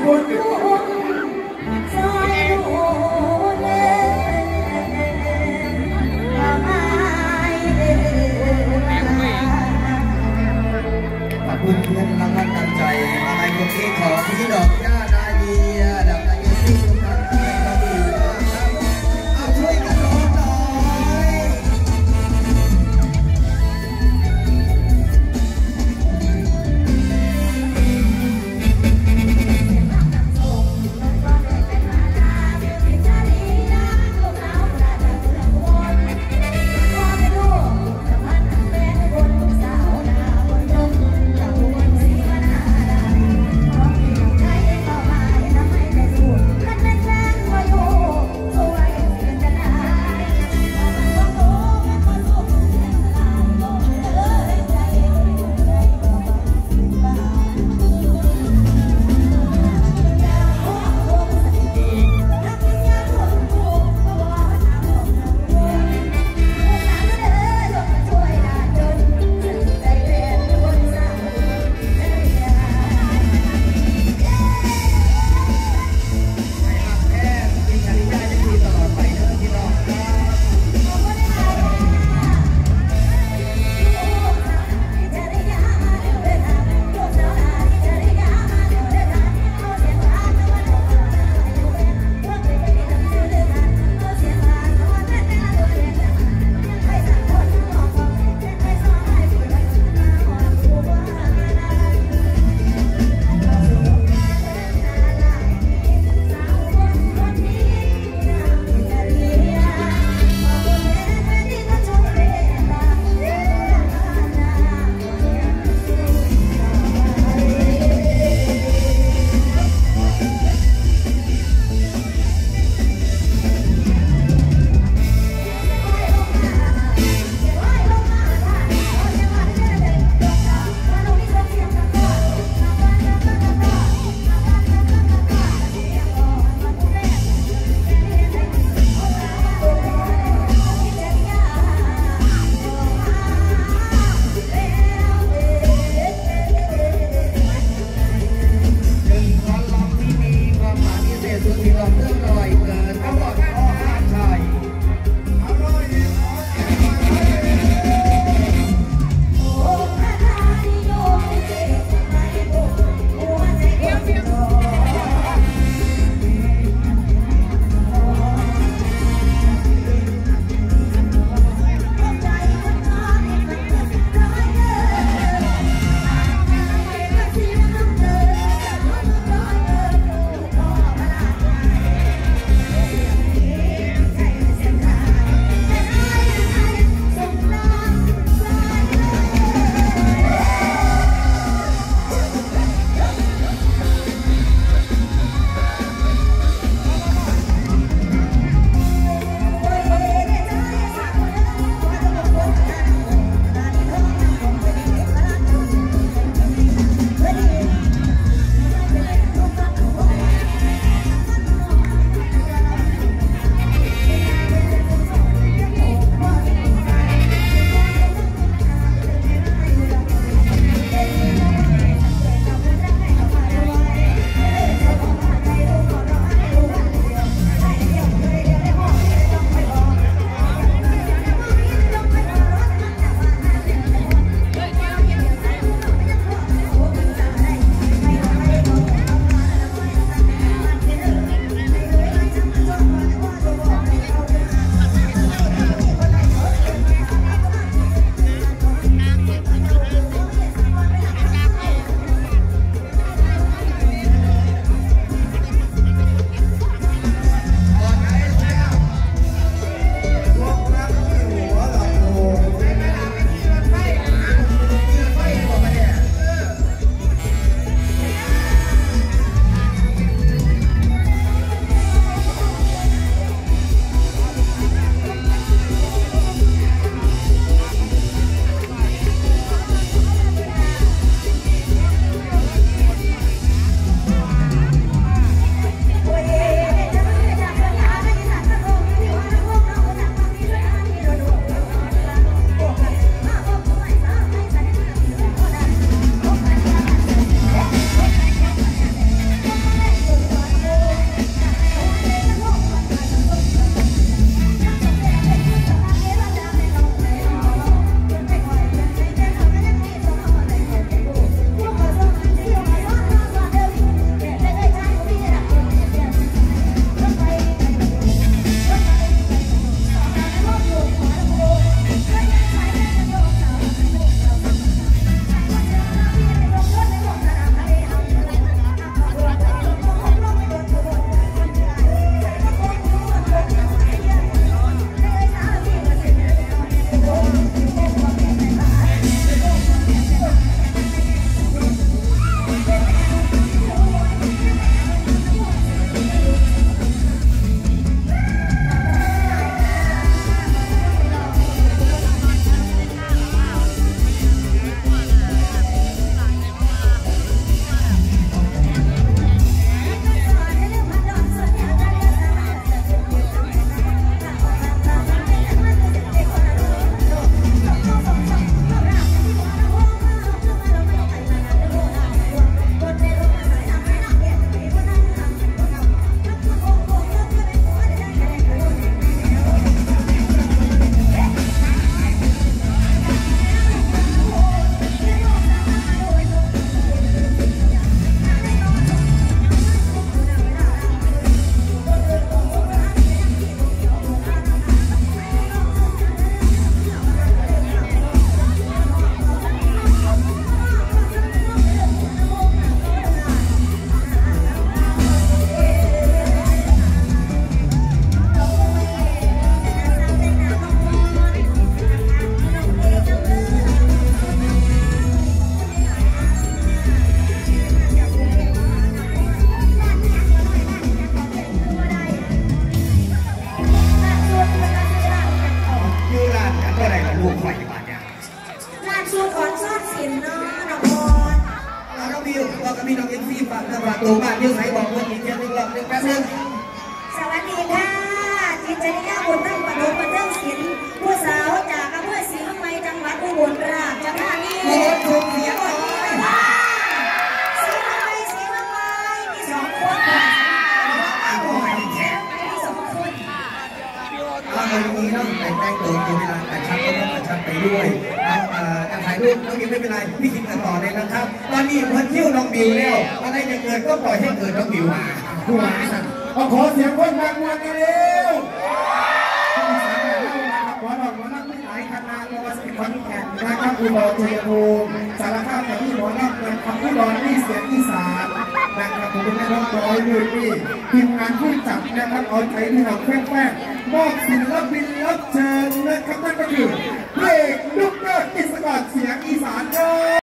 Hey ขอนซ่อนสินเนาะน้องพรน้องบิวบอกกับพี่น้องเอ็นซีฝากตัวบ้านยืดสายบอกเพื่อนอีกเช่นหนึ่งรอบหนึ่งแป๊บนึงสวัสดีค่ะจิตใจนิยามบุญตั้งประดมบันเทิงศิลป์ผู้สาวจากอำเภอศรีเมืองใหม่จังหวัดอุบลราชธานีโอ้โหเสียงเลยศรีเมืองใหม่มี2 คนค่ะมี2 คนวันนี้ต้องแต่งตัวมีเวลากระชับก็ต้องกระชับไปด้วยการถ่ายรูปน้องบิวไม่เป็นไรพี่คิดกันต่อเลยนะครับตอนนี้พันคิ้วน้องบิวแล้วอะไรจะเกิดก็ปล่อยให้เกิดน้องบิวมาผู้หวานขอเสียงคนมากมวนกันเร็วขอหลอกขอนักไม่หลายคณะรอสิขอนแก่นนะครับอุดรชัยภูมิสารคามกับพี่หมอรับเงินคำอุดรนี่เสียงอีสานนะครับผมเป็นนักร้องร้อยมือนี่ทีมงานผู้จัดนะครับเอาใจที่เราแฝงมอบศิลปินรับเชิญนะครับนั่นก็คือเพลงลูกเกิดอิสระเสียงอีสาน